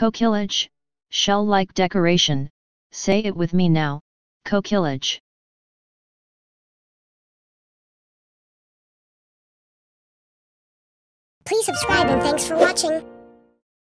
Coquillage. Shell-like decoration. Say it with me now. Coquillage. Please subscribe and thanks for watching.